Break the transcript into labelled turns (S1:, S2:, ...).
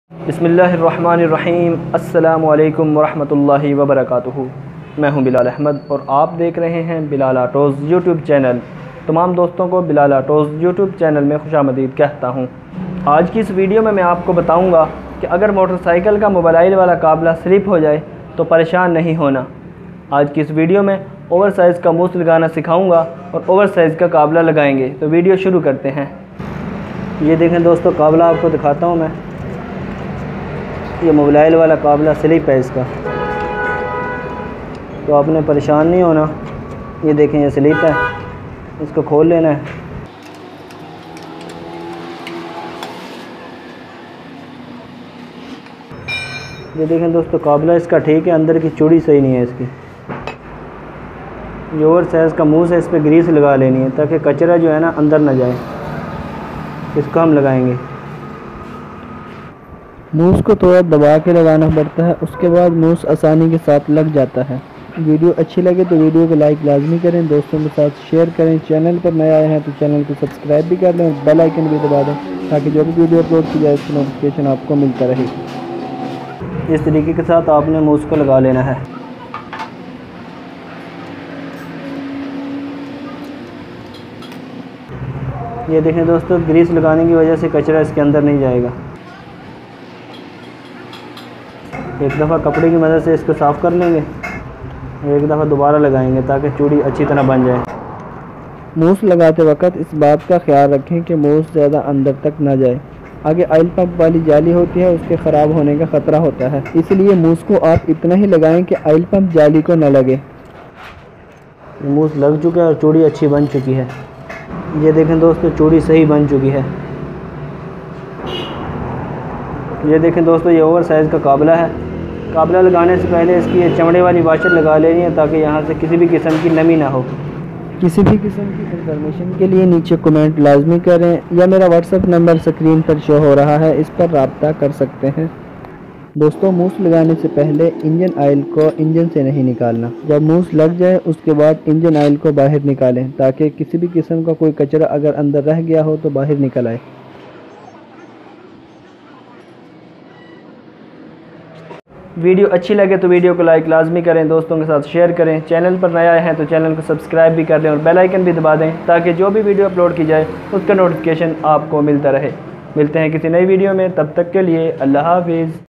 S1: बिस्मिल्लाहिर्रहमानिर्रहीम। अस्सलामु अलैकुम वरहमतुल्लाहि वबरकातुहू। मैं हूं बिलाल अहमद और आप देख रहे हैं बिलाल ऑटोज़ यूट्यूब चैनल। तमाम दोस्तों को बिलाल ऑटोज़ यूट्यूब चैनल में खुशामदीद कहता हूं। आज की इस वीडियो में मैं आपको बताऊंगा कि अगर मोटरसाइकिल का मोबाइल वाला काबला स्लिप हो जाए तो परेशान नहीं होना। आज की इस वीडियो में ओवर साइज़ का मूस लगाना सिखाऊँगा और ओवर साइज़ का काबला लगाएँगे। तो वीडियो शुरू करते हैं। ये देखें दोस्तों, काबला आपको दिखाता हूँ मैं। ये मोबाइल वाला काबला स्लिप है इसका, तो आपने परेशान नहीं होना। ये देखें, ये स्लिप है, इसको खोल लेना है। ये देखें दोस्तों, काबला इसका ठीक है, अंदर की चूड़ी सही नहीं है इसकी। ये ओवर साइज़ का मूस है, इस पर ग्रीस लगा लेनी है ताकि कचरा जो है ना अंदर ना जाए। इसको हम लगाएंगे। मूस को थोड़ा दबा के लगाना पड़ता है, उसके बाद मूस आसानी के साथ लग जाता है। वीडियो अच्छी लगे तो वीडियो को लाइक लाजमी करें, दोस्तों के साथ शेयर करें। चैनल पर नए आए हैं तो चैनल को सब्सक्राइब भी कर लें और बेल आइकन भी दबा दें ताकि जो भी वीडियो अपलोड की जाए उसकी नोटिफिकेशन आपको मिलता रहे। इस तरीके के साथ आपने मूस को लगा लेना है। ये देखें दोस्तों, ग्रीस लगाने की वजह से कचरा इसके अंदर नहीं जाएगा। एक दफ़ा कपड़े की मदद से इसको साफ़ कर लेंगे, एक दफ़ा दोबारा लगाएंगे ताकि चूड़ी अच्छी तरह बन जाए। मूस लगाते वक्त इस बात का ख्याल रखें कि मूस ज़्यादा अंदर तक ना जाए। आगे ऑयल पंप वाली जाली होती है, उसके ख़राब होने का ख़तरा होता है, इसलिए मूस को आप इतना ही लगाएं कि ऑयल पंप जाली को न लगे। मूस लग चुका है और चूड़ी अच्छी बन चुकी है। ये देखें दोस्तों, चूड़ी सही बन चुकी है। ये देखें दोस्तों, ये ओवर साइज़ का काबला है। काबला लगाने से पहले इसकी ये चमड़े वाली वाशर लगा लेनी है ताकि यहाँ से किसी भी किस्म की नमी ना हो। किसी भी किस्म की इंफॉर्मेशन के लिए नीचे कमेंट लाजमी करें या मेरा व्हाट्सएप नंबर स्क्रीन पर शो हो रहा है, इस पर रब्ता कर सकते हैं। दोस्तों, मूस लगाने से पहले इंजन ऑयल को इंजन से नहीं निकालना। जब मूस लग जाए उसके बाद इंजन ऑयल को बाहर निकालें ताकि किसी भी किस्म का कोई कचरा अगर अंदर रह गया हो तो बाहर निकल आए। वीडियो अच्छी लगे तो वीडियो को लाइक लाजमी करें, दोस्तों के साथ शेयर करें। चैनल पर नया आए हैं तो चैनल को सब्सक्राइब भी कर लें और बेल आइकन भी दबा दें ताकि जो भी वीडियो अपलोड की जाए उसका नोटिफिकेशन आपको मिलता रहे। मिलते हैं किसी नई वीडियो में, तब तक के लिए अल्लाह हाफिज़।